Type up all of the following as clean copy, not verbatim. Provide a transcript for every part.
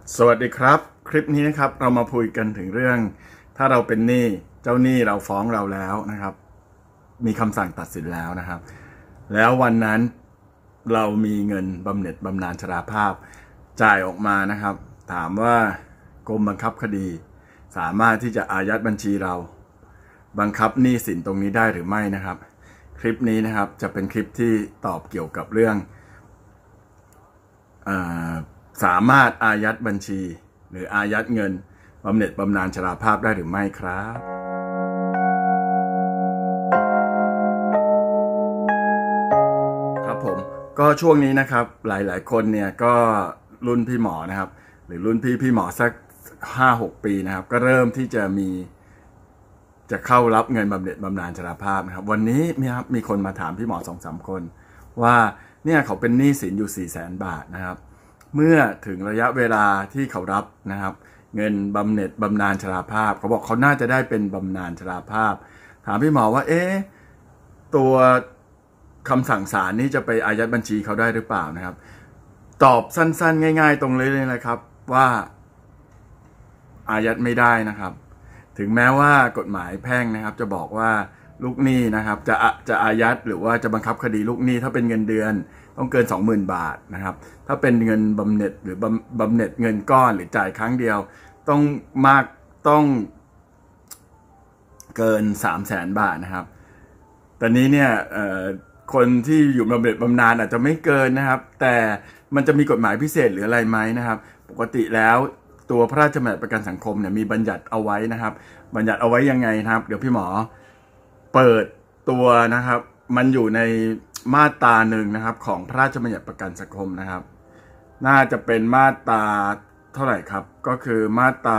สวัสดีครับคลิปนี้นะครับเรามาคุยกันถึงเรื่องถ้าเราเป็นหนี้เจ้าหนี้เราฟ้องเราแล้วนะครับมีคำสั่งตัดสินแล้วนะครับแล้ววันนั้นเรามีเงินบำเหน็จบำนาญชราภาพจ่ายออกมานะครับถามว่ากรมบังคับคดีสามารถที่จะอายัดบัญชีเราบังคับหนี้สินตรงนี้ได้หรือไม่นะครับคลิปนี้นะครับจะเป็นคลิปที่ตอบเกี่ยวกับเรื่องสามารถอายัดบัญชีหรืออายัดเงินบำเหน็จบำนาญชราภาพได้หรือไม่ครับครับผมก็ช่วงนี้นะครับหลายๆคนเนี่ยก็รุ่นพี่หมอนะครับหรือรุ่นพี่หมอสัก 5-6 ปีนะครับก็เริ่มที่จะเข้ารับเงินบำเหน็จบำนาญชราภาพนะครับวันนี้มีคนมาถามพี่หมอ 2-3 คนว่าเนี่ยเขาเป็นหนี้สินอยู่ 400,000 บาทนะครับเมื่อถึงระยะเวลาที่เขารับนะครับเงินบำเหน็จบำนาญชราภาพเขาบอกเขาน่าจะได้เป็นบำนาญชราภาพถามพี่หมอว่าตัวคำสั่งศาลนี้จะไปอายัดบัญชีเขาได้หรือเปล่านะครับตอบสั้นๆง่ายๆตรงเลยนะครับว่าอายัดไม่ได้นะครับถึงแม้ว่ากฎหมายแพ่งนะครับจะบอกว่าลูกหนี้นะครับจะอายัดหรือว่าจะบังคับคดีลูกหนี้ถ้าเป็นเงินเดือนต้องเกิน 20,000 บาทนะครับถ้าเป็นเงินบำเหน็จหรือบำเหน็จเงินก้อนหรือจ่ายครั้งเดียวต้องเกิน 300,000 บาทนะครับตอนนี้เนี่ยคนที่อยู่บำเหน็จบำนาญอาจจะไม่เกินนะครับแต่มันจะมีกฎหมายพิเศษหรืออะไรไหมนะครับปกติแล้วตัวพระราชบัญญัติประกันสังคมเนี่ยมีบัญญัติเอาไว้นะครับบัญญัติเอาไว้ยังไงนะครับเดี๋ยวพี่หมอเปิดตัวนะครับมันอยู่ในมาตราหนึ่งนะครับของพระราชบัญญัติประกันสังคมนะครับน่าจะเป็นมาตราเท่าไหร่ครับก็คือมาต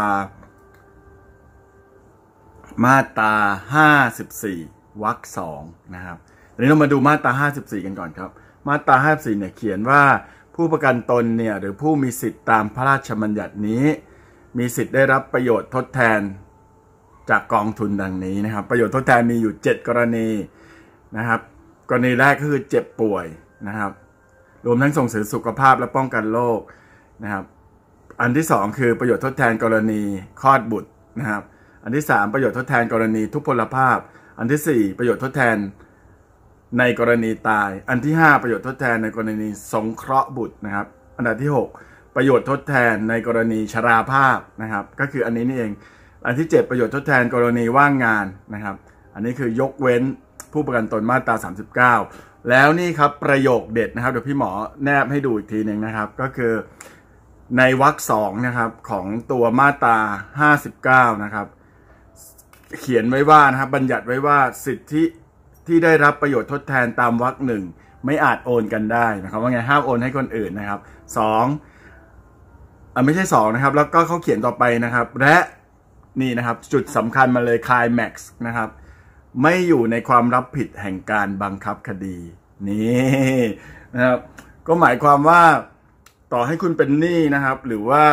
รา54วรรค2นะครับทีนี้เรามาดูมาตรา54กันก่อนครับมาตรา54เนี่ยเขียนว่าผู้ประกันตนเนี่ยหรือผู้มีสิทธิ์ตามพระราชบัญญัตินี้มีสิทธิ์ได้รับประโยชน์ทดแทนจากกองทุนดังนี้นะครับประโยชน์ทดแทนมีอยู่7กรณีนะครับกรณีแรกก็คือเจ็บป่วยนะครับรวมทั้งส่งเสริมสุขภาพและป้องกันโรคนะครับอันที่2คือประโยชน์ทดแทนกรณีคลอดบุตรนะครับอันที่3ประโยชน์ทดแทนกรณีทุพพลภาพอันที่4ประโยชน์ทดแทนในกรณีตายอันที่5ประโยชน์ทดแทนในกรณีสงเคราะห์บุตรนะครับอันดับที่6ประโยชน์ทดแทนในกรณีชราภาพนะครับก็คืออันนี้นี่เองอันที่7ประโยชน์ทดแทนกรณีว่างงานนะครับอันนี้คือยกเว้นผู้ประกันตนมาตรา39แล้วนี่ครับประโยคเด็ดนะครับเดี๋ยวพี่หมอแนบให้ดูอีกทีหนึ่งนะครับก็คือในวรรค2นะครับของตัวมาตรา59นะครับเขียนไว้ว่านะครับบัญญัติไว้ว่าสิทธิที่ได้รับประโยชน์ทดแทนตามวรรค1ไม่อาจโอนกันได้นะครับว่าไงห้ามโอนให้คนอื่นนะครับไม่ใช่2นะครับแล้วก็เขาเขียนต่อไปนะครับและนี่นะครับจุดสำคัญมาเลยคลายแม็กซ์นะครับไม่อยู่ในความรับผิดแห่งการบังคับคดีนี่นะครับก็หมายความว่าต่อให้คุณเป็นหนี้นะครับหรือว่า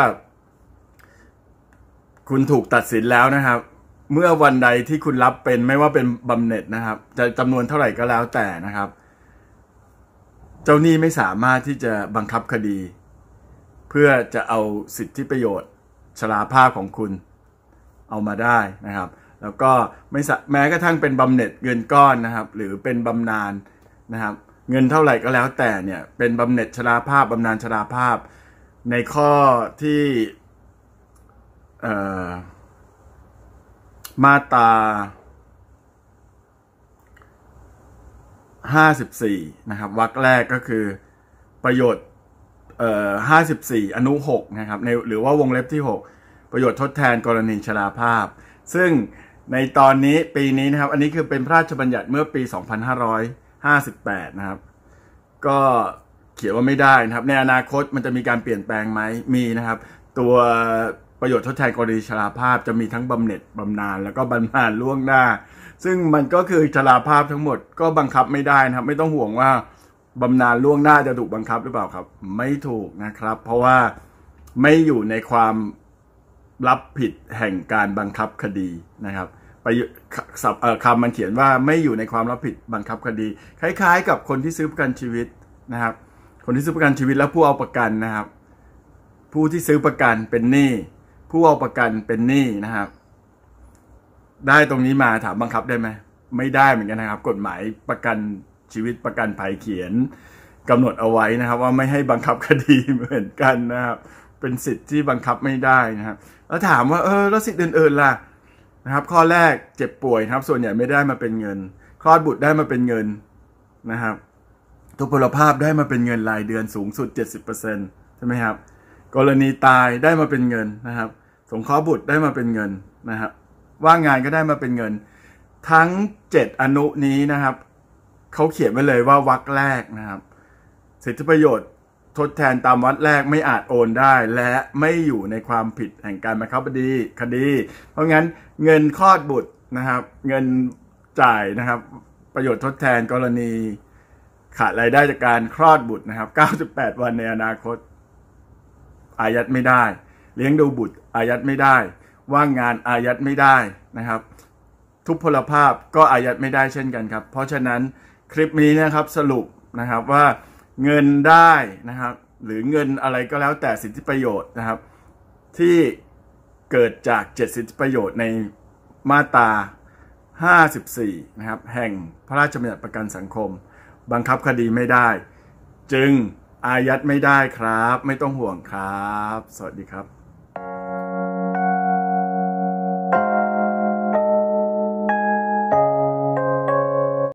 คุณถูกตัดสินแล้วนะครับเมื่อวันใดที่คุณรับเป็นไม่ว่าเป็นบำเหน็จนะครับจะจำนวนเท่าไหร่ก็แล้วแต่นะครับเจ้าหนี้ไม่สามารถที่จะบังคับคดีเพื่อจะเอาสิทธิประโยชน์ชราภาพของคุณเอามาได้นะครับแล้วก็แม้กระทั่งเป็นบำเหน็จเงินก้อนนะครับหรือเป็นบำนาญนะครับเงินเท่าไหร่ก็แล้วแต่เนี่ยเป็นบำเหน็จชราภาพบำนาญชราภาพในข้อที่มาตรา54นะครับวรรคแรกก็คือประโยชน์54อนุ6นะครับหรือว่าวงเล็บที่6ประโยชน์ทดแทนกรณีชราภาพซึ่งในตอนนี้ปีนี้นะครับอันนี้คือเป็นพระราชบัญญัติเมื่อปี2558นะครับก็เขียนว่าไม่ได้นะครับในอนาคตมันจะมีการเปลี่ยนแปลงไหมมีนะครับตัวประโยชน์ทดแทนกรณีชราภาพจะมีทั้งบำเหน็จบำนาญแล้วก็บำนาญล่วงหน้าซึ่งมันก็คือชราภาพทั้งหมดก็บังคับไม่ได้นะครับไม่ต้องห่วงว่าบำนาญล่วงหน้าจะถูกบังคับหรือเปล่าครับไม่ถูกนะครับเพราะว่าไม่อยู่ในความรับผิดแห่งการบังคับคดีนะครับคำมันเขียนว่าไม่อยู่ในความรับผิดบังคับคดีคล้ายๆกับคนที่ซื้อประกันชีวิตนะครับคนที่ซื้อประกันชีวิตแล้วผู้เอาประกันนะครับผผู้ที่ซื้อประกันเป็นหนี้ผู้เอาประกันเป็นหนี้นะครับได้ตรงนี้มาถามบังคับได้ไหมไม่ได้เหมือนกันนะครับกฎหมายประกันชีวิตประกันภัยเขียนกำหนดเอาไว้นะครับว่าไม่ให้บังคับคดีเหมือนกันนะครับเป็นสิทธิ์ที่บังคับไม่ได้นะครับแล้วถามว่าแล้วสิทธิ์อื่นๆล่ะนะครับข้อแรกเจ็บป่วยนะครับส่วนใหญ่ไม่ได้มาเป็นเงินคลอดบุตรได้มาเป็นเงินนะครับทุพพลภาพได้มาเป็นเงินรายเดือนสูงสุด 70% ใช่ไหมครับกรณีตายได้มาเป็นเงินนะครับสงเคราะห์บุตรได้มาเป็นเงินนะครับว่างงานก็ได้มาเป็นเงินทั้ง7อนุนี้นะครับเขาเขียนไว้เลยว่าวรรคแรกนะครับสิทธิประโยชน์ทดแทนตามวรรคแรกไม่อาจโอนได้และไม่อยู่ในความผิดแห่งการบังคับคดีเพราะงั้นเงินคลอดบุตรนะครับเงินจ่ายนะครับประโยชน์ทดแทนกรณีขาดรายได้จากการคลอดบุตรนะครับ98วันในอนาคตอายัดไม่ได้เลี้ยงดูบุตรอายัดไม่ได้ว่างงานอายัดไม่ได้นะครับทุพพลภาพก็อายัดไม่ได้เช่นกันครับเพราะฉะนั้นคลิปนี้นะครับสรุปนะครับว่าเงินได้นะครับหรือเงินอะไรก็แล้วแต่สิทธิประโยชน์นะครับที่เกิดจาก7สิทธิประโยชน์ในมาตรา54นะครับแห่งพระราชบัญญัติประกันสังคมบังคับคดีไม่ได้จึงอายัดไม่ได้ครับไม่ต้องห่วงครับสวัสดีครับ